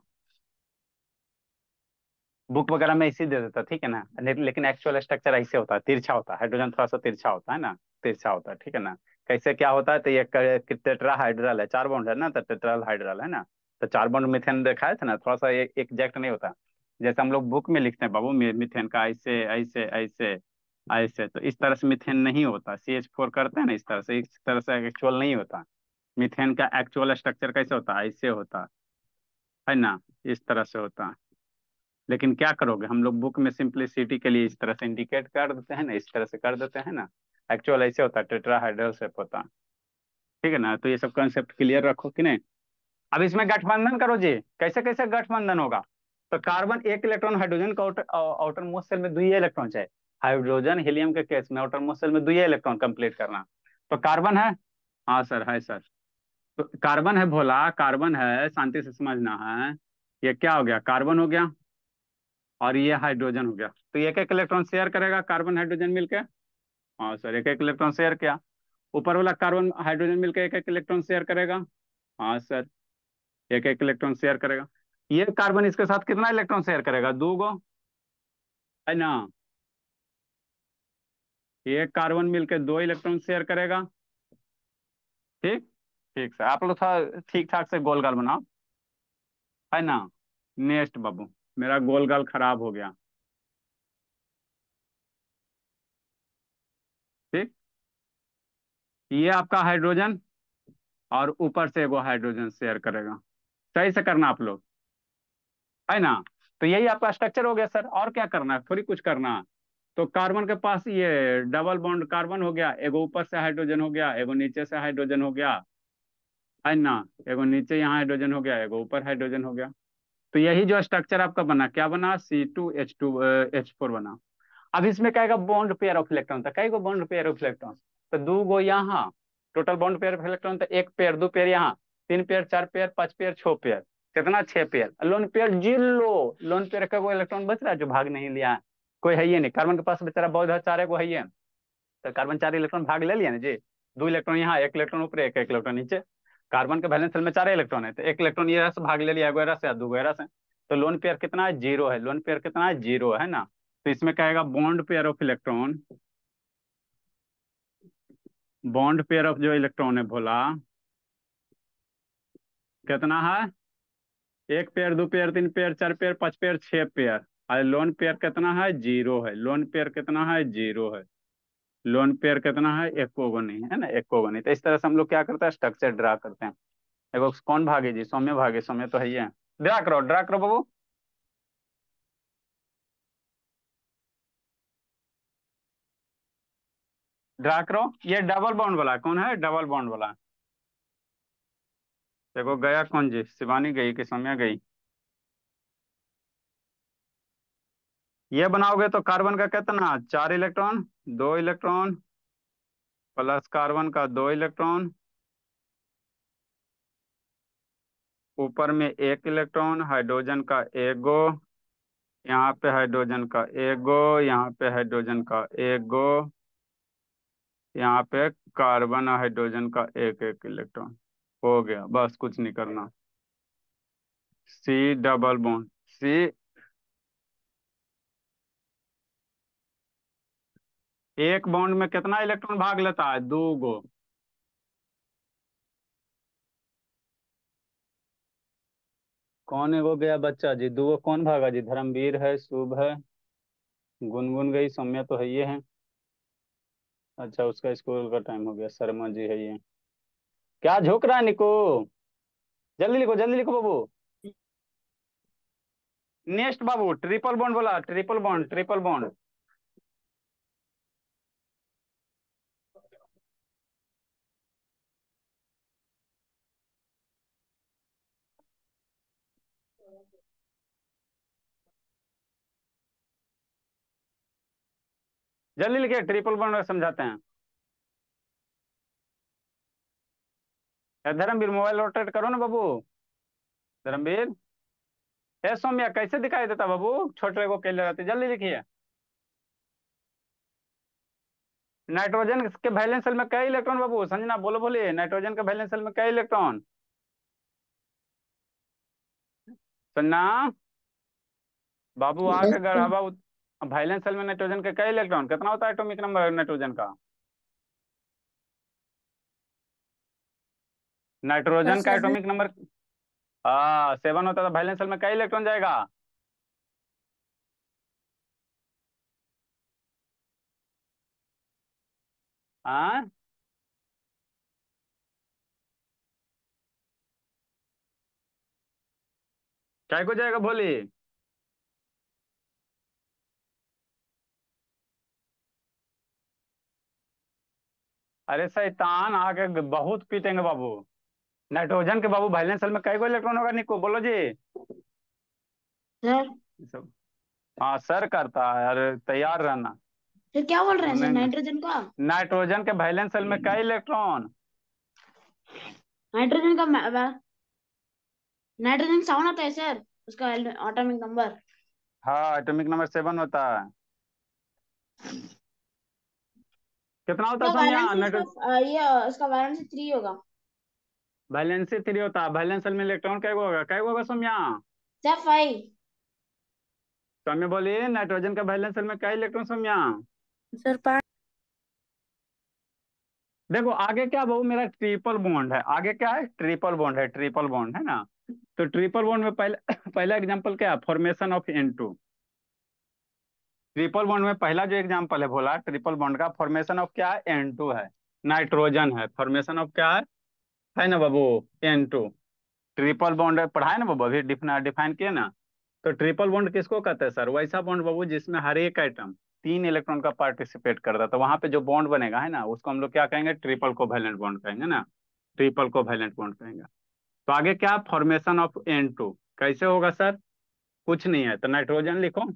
बुक वगैरह में इसी दे देता, ठीक है ना। लेकिन एक्चुअल स्ट्रक्चर ऐसे होता है, तिरछा होता है। हाइड्रोजन थोड़ा सा तिरछा होता है ना, तिरछा होता है, ठीक है ना। कैसे क्या होता है, तो ये टेट्राहाइड्रल है, 4 बॉन्ड है ना, तो टेट्राहाइड्रल है ना। तो 4 बॉन्ड मिथेन दिखाए थे ना, थोड़ा सा एग्जैक्ट नहीं होता। जैसे हम लोग बुक में लिखते हैं बाबू, मिथेन का ऐसे ऐसे ऐसे ऐसे, तो इस तरह से मिथेन नहीं होता। CH4 करते हैं ना, इस तरह से एक्चुअल नहीं होता। मिथेन का एक्चुअल स्ट्रक्चर कैसे होता है, ऐसे होता है ना, इस तरह से होता है। लेकिन क्या करोगे, हम लोग बुक में सिंप्लिसिटी के लिए इस तरह से इंडिकेट कर देते हैं ना, इस तरह से कर देते हैं ना। एक्चुअल ऐसे होता है, टेट्राहाइड्रल शेप होता है, ठीक है ना। तो ये सब कंसेप्ट क्लियर रखो कि नहीं। अब इसमें गठबंधन करो जी, कैसे कैसे गठबंधन होगा। तो कार्बन 1 इलेक्ट्रॉन, हाइड्रोजन का आउटर मोस्ट शेल में 2 इलेक्ट्रॉन चाहिए। हाइड्रोजन हीलियम के केस में आउटर मोस्ट शेल में 2 इलेक्ट्रॉन कंप्लीट करना। तो कार्बन है, हाँ सर है सर। तो कार्बन है भोला, कार्बन है, शांति से समझना है। ये क्या हो गया, कार्बन हो गया, और ये हाइड्रोजन हो गया। तो एक एक इलेक्ट्रॉन शेयर करेगा कार्बन हाइड्रोजन मिलके, हाँ सर, एक एक इलेक्ट्रॉन शेयर किया। ऊपर वाला कार्बन हाइड्रोजन मिलकर एक एक इलेक्ट्रॉन शेयर करेगा। हाँ सर, एक एक इलेक्ट्रॉन शेयर करेगा। ये कार्बन इसके साथ कितना इलेक्ट्रॉन शेयर करेगा? दो गो, है ना। ये कार्बन मिलकर दो इलेक्ट्रॉन शेयर करेगा। ठीक। ठीक सर, आप लोग थोड़ा ठीक ठाक से गोल गाल बनाओ, है ना। नेक्स्ट बाबू, मेरा गोल गाल खराब हो गया। ठीक। ये आपका हाइड्रोजन, और ऊपर से एगो हाइड्रोजन शेयर करेगा। सही से करना आप लोग, है ना। तो यही आपका स्ट्रक्चर हो गया सर, और क्या करना है? थोड़ी कुछ करना है। तो कार्बन के पास ये डबल बॉन्ड कार्बन हो गया, एगो ऊपर से हाइड्रोजन हो गया, एगो नीचे से हाइड्रोजन हो गया, है ना। एगो नीचे यहाँ हाइड्रोजन हो गया, एगो ऊपर हाइड्रोजन हो गया। तो यही जो स्ट्रक्चर आपका बना, क्या बना? C2H4 बना। अब इसमें कहेगा बॉन्ड पेयर ऑफ इलेक्ट्रॉन, तो कई गो बॉन्ड पेयर ऑफ इलेक्ट्रॉन? तो दो गो यहाँ, total bond pair of electron तो एक पेयर, दो पेयर यहाँ, तीन पेयर, चार पेयर, पांच पेयर, छह पेयर, कितना? छह pair. Lone pair zero, lone pair का कोई इलेक्ट्रॉन बच रहा है जो भाग नहीं लिया है? कोई है ही नहीं। कार्बन के पास बेचारा बहुत है, चार को है ही है। तो कार्बन चार इलेक्ट्रॉन भाग ले लिया ना जी। दो इलेक्ट्रॉन यहाँ, एक इलेक्ट्रॉन ऊपर, एक एक इलेक्ट्रॉन नीचे। कार्बन के वैलेंस शेल में चार इलेक्ट्रॉन है, तो एक इलेक्ट्रॉन ये से भाग ले लिया, एगो एरा से या दो एरा से। तो लोन पेयर कितना है? जीरो है। लोन पेयर कितना है? जीरो, है ना। तो इसमें कहेगा bond pair of electron, bond pair of जो इलेक्ट्रॉन है भोला, कितना है? एक पेयर, दो पेयर, तीन पेयर, चार पेयर, पांच पेयर, छह पेयर। और लोन पेयर कितना है? जीरो है। लोन पेयर कितना है? जीरो है। लोन पेयर कितना है? एको गो नहीं, है ना, एको गो नहीं। तो इस तरह से हम लोग क्या करते हैं? स्ट्रक्चर ड्रा करते हैं। देखो कौन भागे जी? सौम्य भागे, सौम्य तो है ही है। ड्रा करो, ड्रा करो बाबू। ड्रा करो। ये डबल बॉन्ड वाला कौन है? डबल बॉन्ड वाला। देखो गया कौन जी? शिवानी गई कि सौम्या गई? ये बनाओगे तो कार्बन का कितना? चार इलेक्ट्रॉन, दो इलेक्ट्रॉन, प्लस कार्बन का दो इलेक्ट्रॉन, ऊपर में एक इलेक्ट्रॉन, हाइड्रोजन का एक गो, यहाँ पे हाइड्रोजन का एक गो, यहाँ पे हाइड्रोजन का एक गो, यहाँ पे कार्बन और हाइड्रोजन का एक एक इलेक्ट्रॉन। हो गया, बस कुछ नहीं करना। C double bond, C. एक बॉन्ड में कितना इलेक्ट्रॉन भाग लेता है? दो गो। कौन है वो गया बच्चा जी? दो गो कौन भागा जी? धर्मवीर है, शुभ है, गुनगुन गई, सौम्या तो है ये है। अच्छा, उसका स्कूल का टाइम हो गया, शर्मा जी है ये। क्या झुक रहा है निको? जल्दी लिखो, जल्दी लिखो बाबू। नेक्स्ट बाबू, ट्रिपल बॉन्ड बोला, ट्रिपल बॉन्ड, ट्रिपल बॉन्ड। जल्दी लिखिए, ट्रिपल बॉन्ड समझाते हैं। धर्मवीर मोबाइल रोटेट करो ना बाबू। धर्मवीर, ए सौम्या कैसे दिखाई देता बाबू? छोटे को कैले रहते, जल्दी लिखिए। नाइट्रोजन के वैलेंस शेल में कई इलेक्ट्रॉन बाबू? संजना बोलो, बोलिए, नाइट्रोजन के वैलेंस शेल में कई इलेक्ट्रॉन? सुनना बाबू, यस आके सर। गढ़ा। वैलेंस शेल में नाइट्रोजन के कई इलेक्ट्रॉन, कितना होता है एटॉमिक नंबर नाइट्रोजन का? नाइट्रोजन का सेवन। एटॉमिक नंबर, हाँ 7 होता है। तो वैलेंस शेल में कई इलेक्ट्रॉन जाएगा? हाँ, क्या को जाएगा भोली? अरे शैतान, आके बहुत पीटेंगे बाबू। नाइट्रोजन के बाबू वैलेंस शेल में कई को इलेक्ट्रॉन होगा निको? बोलो जी। सर, ये सब हाँ सर करता है, अरे तैयार रहना। सर क्या बोल रहे हैं सर? सुनेंगे। नाइट्रोजन का, नाइट्रोजन के वैलेंस शेल में कई इलेक्ट्रॉन? नाइट्रोजन का नाइट्रोजन 7 आता है सर, उसका एटॉमिक नंबर। हाँ, एटॉमिक नंबर 7 होता है। कितना होता इसका है सौम्या वैलेंसी नाइट्रो। इसका वैलेंसी 3 होगा। वैलेंसी 3 होता है, वैलेंस शेल में इलेक्ट्रॉन कैगो होगा, कैगो होगा सौम्या। सर 5। सौम्या बोलिए नाइट्रोजन का वैलेंस शेल में क्या इलेक्ट्रॉन सौम्या। सर 5। देखो आगे क्या बहु मेरा ट्रिपल बॉन्ड है, आगे क्या है ट्रिपल बॉन्ड है, ट्रिपल बॉन्ड है ना। तो ट्रिपल बॉन्ड में पहला पहला एग्जांपल क्या है, formation of N2। Triple bond में पहला जो एग्जांपल है बोला ट्रिपल बॉन्ड का फॉर्मेशन ऑफ क्या है, N2 है, नाइट्रोजन है, फॉर्मेशन ऑफ क्या है ना बाबू, N2। ट्रिपल बॉन्ड पढ़ा है ना बाबू, अभी डिफाइन किया ना। तो ट्रिपल बॉन्ड किसको कहते हैं सर, वैसा बॉन्ड बाबू जिसमें हर एक आइटम 3 इलेक्ट्रॉन का पार्टिसिपेट करता है, तो वहां पे जो बॉन्ड बनेगा है ना उसको हम लोग क्या कहेंगे, ट्रिपल कोवैलेंट बॉन्ड कहेंगे ना, ट्रिपल कोवैलेंट बॉन्ड कहेंगे। तो आगे क्या, फॉर्मेशन ऑफ N2 कैसे होगा सर, कुछ नहीं है तो नाइट्रोजन लिखो।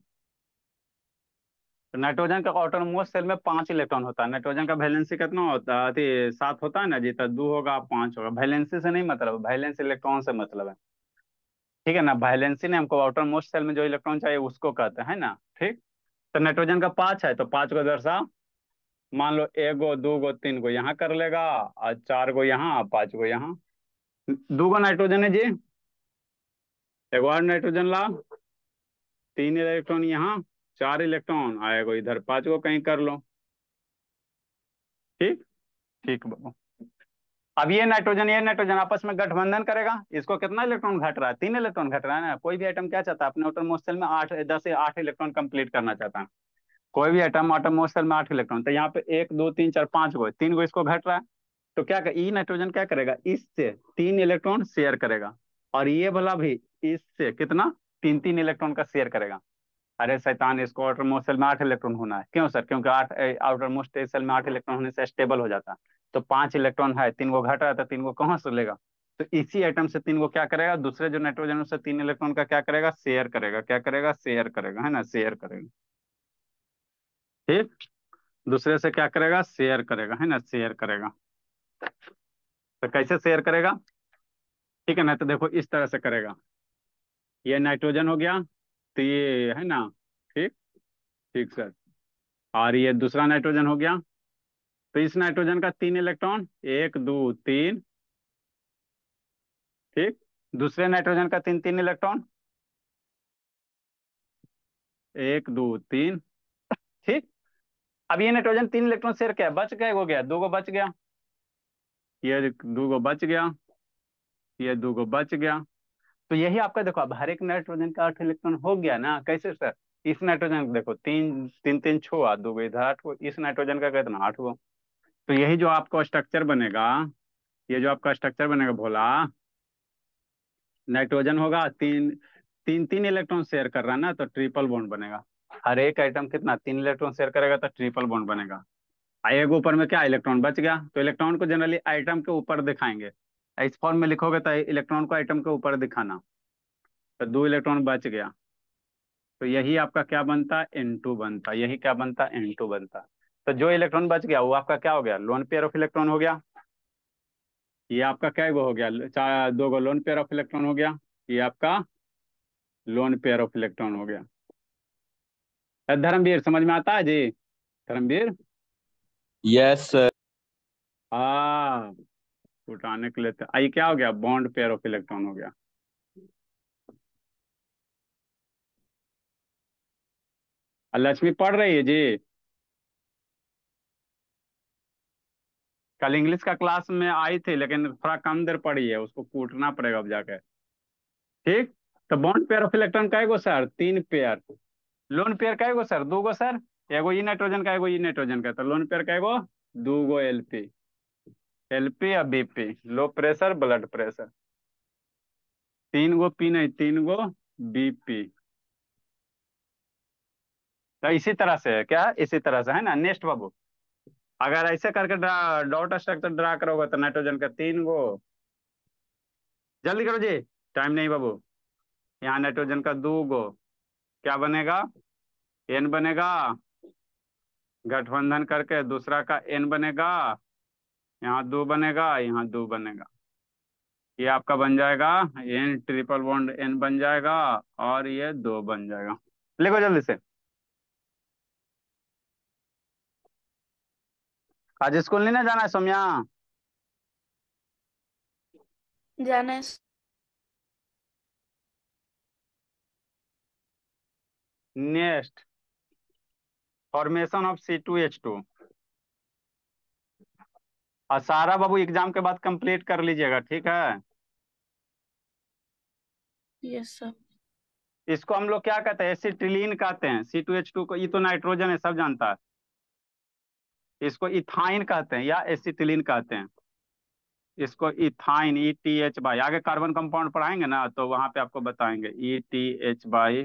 तो नाइट्रोजन का ऑटोन मोस्ट सेल में 5 इलेक्ट्रॉन होता है, नाइट्रोजन का वैलेंसी कितना होता है, 7 होता है ना जी, तो 2 होगा 5 होगा, वैलेंसी से नहीं मतलब, वैलेंस इलेक्ट्रॉन से मतलब है। ठीक है ना, वैलेंसी ने हमको आउटर मोस्ट सेल में जो इलेक्ट्रॉन चाहिए उसको कहते हैं ना, ठीक। तो नाइट्रोजन का 5 है तो 5 को दर्शा, मान लो 1 गो 2 गो 3 गो यहाँ कर लेगा, और 4 गो यहाँ 5 गो यहाँ। 2 गो नाइट्रोजन है जी, एक और नाइट्रोजन ला, 3 इलेक्ट्रॉन यहाँ, 4 इलेक्ट्रॉन आएगा इधर, 5 गो कहीं कर लो। ठीक, ठीक बाबू। अब ये नाइट्रोजन आपस में गठबंधन करेगा, इसको कितना इलेक्ट्रॉन घट रहा है, 3 इलेक्ट्रॉन घट रहा है ना। कोई भी आइटम क्या चाहता है अपने आउटर मोस्ट सेल में 8 10 से 8 इलेक्ट्रॉन कंप्लीट करना चाहता है। कोई भी आइटम आउटर मोस्ट सेल में 8 इलेक्ट्रॉन, तो यहाँ पे 1 2 3 4 5 गो, 3 गो इसको घट रहा है। तो क्या ई नाइट्रोजन क्या करेगा, इससे 3 इलेक्ट्रॉन शेयर करेगा, और ये वाला भी इससे कितना, 3 3 इलेक्ट्रॉन का शेयर करेगा। अरे शैतान, इसको आउटर मोस्ट सेल में 8 इलेक्ट्रॉन होना है, क्यों सर, क्योंकि 8 आउटर मोस्ट सेल में 8 इलेक्ट्रॉन होने से स्टेबल हो जाता है। तो 5 इलेक्ट्रॉन है, 3 गो घट रहा है, तो 3 गो कहाँ से लेगा। तो इसी आइटम से 3 गो क्या करेगा, दूसरे जो नाइट्रोजन उससे 3 इलेक्ट्रॉन का क्या करेगा, शेयर करेगा, क्या करेगा, शेयर करेगा, है ना, शेयर करेगा। ठीक, दूसरे से क्या करेगा, शेयर करेगा, है ना, शेयर करेगा। तो कैसे शेयर करेगा, ठीक है ना, तो देखो इस तरह से करेगा, ये नाइट्रोजन हो गया, तो ये है ना, ठीक, ठीक सर। और ये दूसरा नाइट्रोजन हो गया, तो इस नाइट्रोजन का 3 इलेक्ट्रॉन, 1 2 3, ठीक। दूसरे नाइट्रोजन का 3 3 इलेक्ट्रॉन, 1 2 3, ठीक। अब ये नाइट्रोजन 3 इलेक्ट्रॉन शेयर किया, बच गया, हो गया 2 गो बच गया, ये 2 गो बच गया, ये 2 गो बच गया। तो यही आपका देखो, अब हर एक नाइट्रोजन का 8 इलेक्ट्रॉन हो गया ना, कैसे सर, इस नाइट्रोजन को देखो, 3 3 3 6 2 गो इधर 8 गो, इस नाइट्रोजन का कितना 8 गो। तो यही जो आपका स्ट्रक्चर बनेगा, ये जो आपका स्ट्रक्चर बनेगा भोला, नाइट्रोजन होगा, तीन तीन 3 इलेक्ट्रॉन शेयर कर रहा है ना, तो ट्रिपल बॉन्ड बनेगा। हर एक आइटम कितना 3 इलेक्ट्रॉन शेयर करेगा तो ट्रिपल बॉन्ड बनेगा। एक ऊपर में क्या इलेक्ट्रॉन बच गया, तो इलेक्ट्रॉन को जनरली आइटम के ऊपर दिखाएंगे, इस फॉर्म में लिखोगे तो इलेक्ट्रॉन को आइटम के ऊपर दिखाना। तो 2 इलेक्ट्रॉन बच गया, तो यही आपका क्या बनता है, N2 बनता, यही क्या बनता, N2 बनता। तो जो इलेक्ट्रॉन बच गया वो आपका क्या हो गया, लोन पेयर ऑफ इलेक्ट्रॉन हो गया। ये आपका क्या गो हो गया, 2 गो लोन पेयर ऑफ इलेक्ट्रॉन हो गया, ये आपका लोन पेयर ऑफ इलेक्ट्रॉन हो गया। धर्मवीर समझ में आता है जी, धर्मवीर। Yes sir. हाँ, उठाने के लिए आई क्या हो गया, बॉन्ड पेयर ऑफ इलेक्ट्रॉन हो गया। लक्ष्मी पढ़ रही है जी, कल इंग्लिश का क्लास में आई थी लेकिन थोड़ा कम देर पड़ी है, उसको कूटना पड़ेगा अब जाके। ठीक, तो बॉन्ड पेयर ऑफ इलेक्ट्रॉन का गो सर, 3 पेयर। लोन पेयर का गो सर, 2 गो सर, एगो ई नाइट्रोजन का, एगो ई नाइट्रोजन का, तो लोन पेयर का गो 2 गो LP, LP या BP, low pressure blood pressure. 3 गो P नहीं, 3 गो BP। तो इसी तरह से है क्या, इसी तरह से है ना। नेक्स्ट बाबू, अगर ऐसे करके डॉट स्ट्रक्चर ड्रा करोगे तो नाइट्रोजन का 3 गो, जल्दी करो जी, टाइम नहीं बाबू। यहाँ नाइट्रोजन का 2 गो, क्या बनेगा, N बनेगा, गठबंधन करके दूसरा का N बनेगा, यहाँ 2 बनेगा, यहाँ 2 बनेगा, ये आपका बन जाएगा N ट्रिपल बॉन्ड N बन जाएगा, और ये 2 बन जाएगा। लिखो जल्दी से। आज स्कूल नहीं ना जाना है सौम्या? जाना है। Next, formation of C2H2। और सारा बाबू एग्जाम के बाद कंप्लीट कर लीजिएगा, ठीक है? Yes sir. इसको हम लोग क्या कहते हैं? एसिटिलीन कहते हैं। C2H2 को, ये तो नाइट्रोजन है, सब जानता है। इसको इथाइन कहते हैं या एसिटिलीन कहते हैं। इसको इथाइन, ETH आगे कार्बन कंपाउंड पढ़ाएंगे ना, तो वहां पे आपको बताएंगे ETH,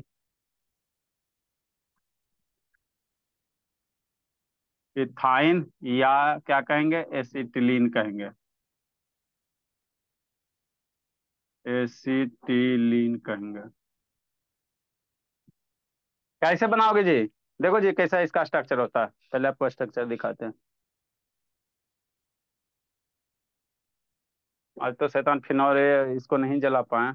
इथाइन, या क्या कहेंगे, एसिटिलीन कहेंगे। एसिटिलीन कहेंगे। कैसे बनाओगे जी? देखो जी कैसा इसका स्ट्रक्चर होता है, पहले आपको स्ट्रक्चर दिखाते हैं। आज तो शैतान फिनोल इसको नहीं जला पाए।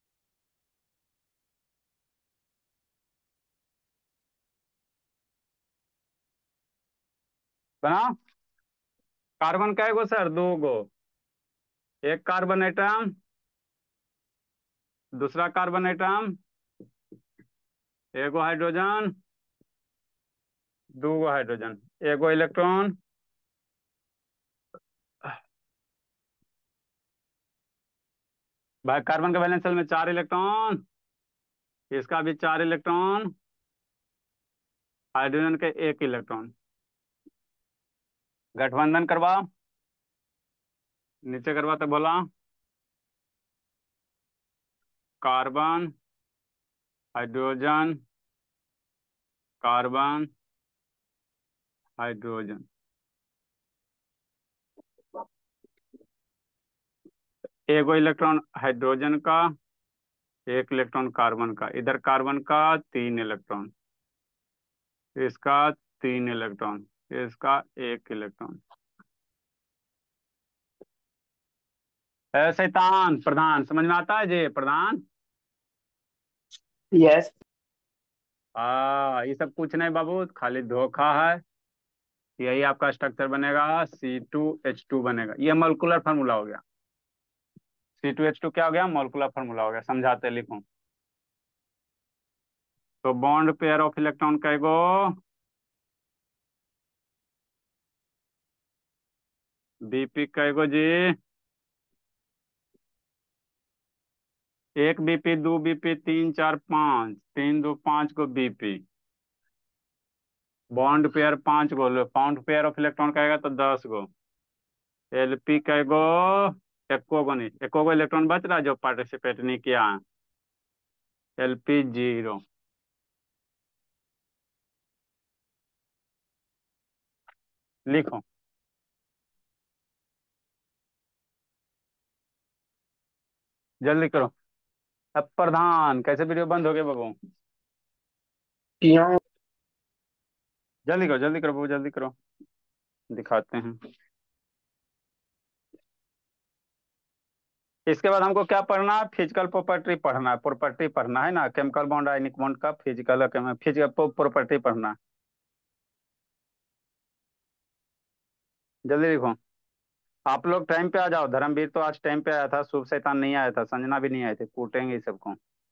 बनाओ। कार्बन कै गो सर? 2 गो। एक कार्बन एटम, दूसरा कार्बन एटम, एगो हाइड्रोजन, 2 गो हाइड्रोजन, एगो इलेक्ट्रॉन। भाई कार्बन के वैलेंस शेल में 4 इलेक्ट्रॉन, इसका भी 4 इलेक्ट्रॉन, हाइड्रोजन के 1 इलेक्ट्रॉन। गठबंधन करवा, नीचे करवा तो बोला कार्बन, हाइड्रोजन, कार्बन, हाइड्रोजन। एगो इलेक्ट्रॉन हाइड्रोजन का, 1 इलेक्ट्रॉन कार्बन का, इधर कार्बन का 3 इलेक्ट्रॉन, इसका 3 इलेक्ट्रॉन, इसका 1 इलेक्ट्रॉन। शैतान प्रधान, समझ में आता है जी? प्रधान, यस। ये सब कुछ नहीं बाबू, खाली धोखा है। यही आपका स्ट्रक्चर बनेगा, C2H2 बनेगा। ये मोलिकुलर फार्मूला हो गया। C2H2 क्या हो गया? मोलिकुलर फार्मूला हो गया। समझाते लिखूं तो बॉन्ड पेयर ऑफ इलेक्ट्रॉन कैगो? BP कैगो जी? 1 BP, 2 BP, 3 4 5, 3 2 5 को BP। बॉन्ड पेयर 5 गो, पाउंड पेयर ऑफ इलेक्ट्रॉन कहेगा तो 10 गो। LP कैगो? एको गो नहीं, एको गो इलेक्ट्रॉन बच रहा जो पार्टिसिपेट नहीं किया। LP 0। लिखो जल्दी करो। अब प्रधान कैसे वीडियो बंद हो गए बाबू? क्यों? जल्दी करो बाबू, जल्दी करो, दिखाते हैं। इसके बाद हमको क्या पढ़ना है? फिजिकल प्रॉपर्टी पढ़ना है, प्रॉपर्टी पढ़ना है ना, केमिकल बॉन्ड, आयनिक बॉन्ड का फिजिकल फिजिकल प्रॉपर्टी पढ़ना है। जल्दी लिखो। आप लोग टाइम पे आ जाओ। धर्मवीर तो आज टाइम पे आया था, शुभ शैतान नहीं आया था, संजना भी नहीं आए थे, कूटेंगे इस सबको।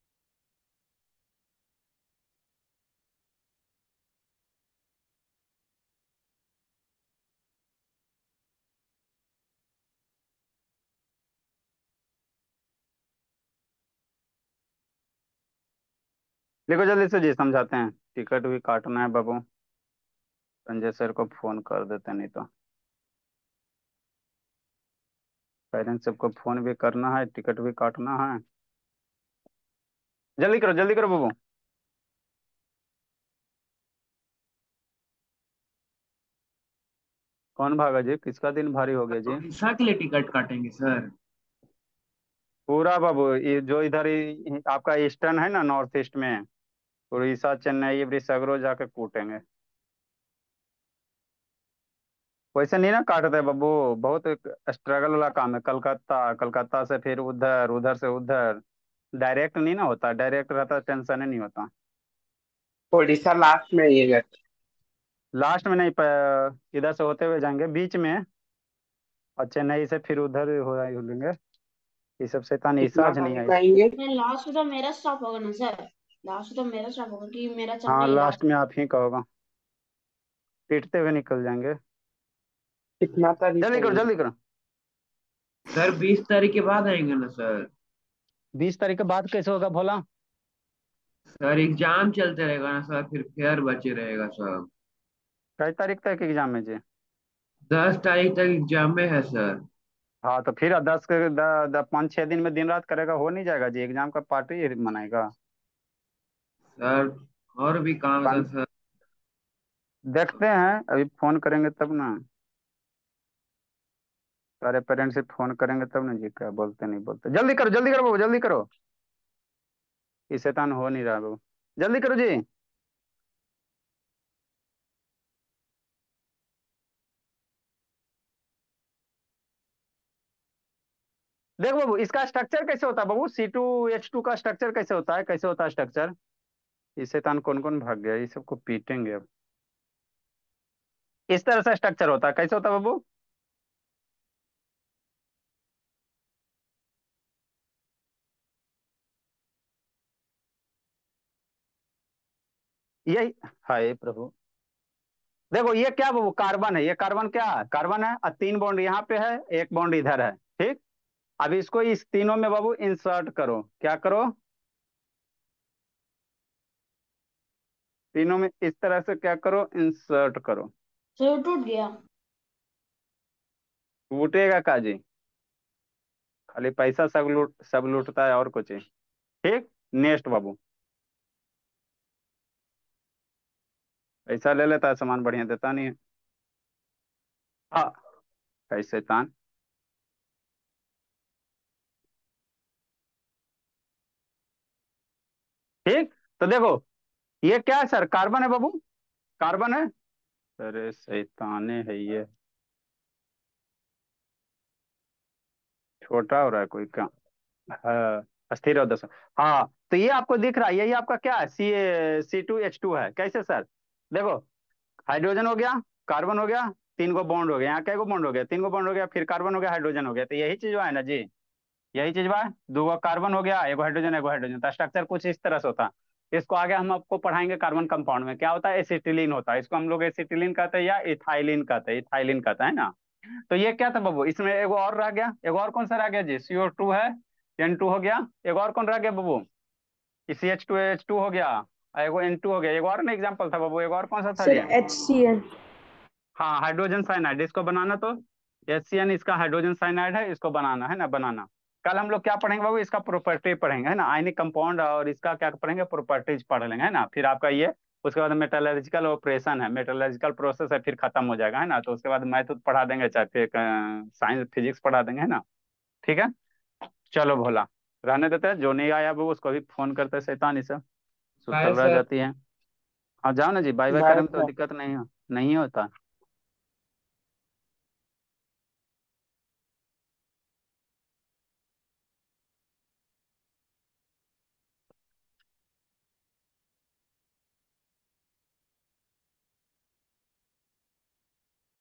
लिखो जल्दी से जी, समझाते हैं। टिकट भी काटना है बाबू, संजय सर को फोन कर देते नहीं तो। पेरेंट्स सबको फोन भी करना है, टिकट भी काटना है। जल्दी करो बाबू। कौन भागा जी? किसका दिन भारी हो गया जी? उड़ीसा के लिए टिकट काटेंगे सर? पूरा बाबू, ये जो इधर आपका ईस्टर्न है ना, नॉर्थ ईस्ट में, उड़ीसा, चेन्नई, ये सगरो जाके कूटेंगे। वैसे नहीं ना काटते बाबू, बहुत स्ट्रगल वाला काम है। कलकत्ता, कलकत्ता से फिर उधर, उधर से उधर, डायरेक्ट नहीं ना होता। डायरेक्ट रहता टेंशन ही नहीं होता। उड़ीसा लास्ट में आइएगा। लास्ट में नहीं, इधर से होते हुए जाएंगे बीच में, और चेन्नई से फिर उधर हो लेंगे। ये सब शैतान कितना ईसाज नहीं तारीख आई। को आएंगे? नहीं, लास्ट तो मेरा स्टॉप होगा ना सर। लास्ट तो मेरा स्टॉप होगा कि मेरा हाँ चेन्नई लास्ट लास्ट। में आप ही का होगा, पीटते हुए निकल जाएंगे। कितना तारीख को जल्दी करो आएंगे? जल्दी करो। सर 20 तारीख के बाद आएंगे ना सर? 20 तारीख के बाद कैसे होगा भोला? सर एग्जाम चलते रहेगा ना सर, फिर फेयर बचे रहेगा सर। कई तारीख तक एग्जाम है जी? 10 तारीख तक एग्जाम में है सर। हाँ तो फिर 5-6 दिन में दिन रात करेगा, हो नहीं जाएगा जी, एग्जाम का पार्टी मनाएगा। सर और भी काम था पान- सर। देखते हैं, अभी फोन करेंगे तब ना, सारे पेरेंट्स से फोन करेंगे तब ना जी, क्या बोलते नहीं बोलते। जल्दी करो बाबू, जल्दी करो। ये शैतान हो नहीं रहा बाबू, जल्दी करो जी। देखो बाबू, इसका स्ट्रक्चर कैसे होता है बाबू, C2H2 का स्ट्रक्चर कैसे होता है, कैसे होता है स्ट्रक्चर? ये शैतान कौन कौन भाग गया, ये सबको पीटेंगे अब। इस तरह से स्ट्रक्चर होता है, कैसे होता है बाबू? यही, हाय प्रभु। देखो ये क्या बाबू, कार्बन है, ये कार्बन क्या है, कार्बन है, और 3 बॉन्ड यहाँ पे है, 1 बॉन्ड इधर है, ठीक। अब इसको इस तीनों में बाबू इंसर्ट करो, क्या करो, तीनों में इस तरह से क्या करो, इंसर्ट करो। सर टूट गया। टूटेगा का जी, खाली पैसा सब लूटता है और कुछ ही। ठीक। नेक्स्ट बाबू, पैसा ले लेता है, सामान बढ़िया देता नहीं है। हाँ, कैसे शैतान। ठीक। तो देखो, ये क्या है सर, कार्बन है बाबू, कार्बन है। अरे शैताने है ये, छोटा हो रहा है कोई क्या? हाँ, स्थिर और दशा। हाँ तो ये आपको दिख रहा है, यही आपका क्या है, C2H2 है, कैसे सर? देखो, हाइड्रोजन हो गया, कार्बन हो गया, 3 गो बॉन्ड हो गया, यहाँ कै गो बॉन्ड हो गया, 3 गो बॉन्ड हो गया, फिर कार्बन हो गया, हाइड्रोजन हो गया, तो यही चीज है ना जी, यही चीज बा। 2 गो कार्बन हो गया, 1 गो हाइड्रोजन, 1 गो हाइड्रोजन, तो स्ट्रक्चर कुछ इस तरह से होता है। इसको आगे हम आपको पढ़ाएंगे, कार्बन कंपाउंड में क्या होता है, एसिटिलीन होता है, इसको हम लोग एसिटिलीन कहते हैं या इथाइलिन कहते हैं, इथाइलिन कहते हैं ना। तो ये क्या था बाबू, इसमें एगो और रह गया, एगो और कौन सा रह गया जी, CO2 है, N2 हो गया, एगो और कौन रह गया बाबू, CH2H2 हो गया, एगो N2 हो गया, एगो और ना एग्जाम्पल था बाबू, एगो और कौन सा था सर जी? HCl। हाँ, हाइड्रोजन साइनाइड, इसको बनाना तो HCN इसका हाइड्रोजन साइनाइड है, इसको बनाना है ना, बनाना। कल हम लोग क्या पढ़ेंगे बाबू, इसका प्रॉपर्टी पढ़ेंगे है ना, आयनिक कंपाउंड, और इसका क्या पढ़ेंगे, प्रॉपर्टीज पढ़ लेंगे है ना, फिर आपका ये, उसके बाद मेटलर्जिकल ऑपरेशन है, मेटलर्जिकल प्रोसेस है, फिर खत्म हो जाएगा है ना, तो उसके बाद मैथ पढ़ा देंगे, चाहे फिर साइंस फिजिक्स पढ़ा देंगे है ना। ठीक है, चलो भोला, रहने देते हैं, जो नहीं आया वो उसको भी फोन करते हैं, शैतान, इसे बाय सुतल रह सर। जाती है। हाँ जाओ ना जी, बाय बाय बाय करने में तो सर। दिक्कत नहीं है, नहीं होता।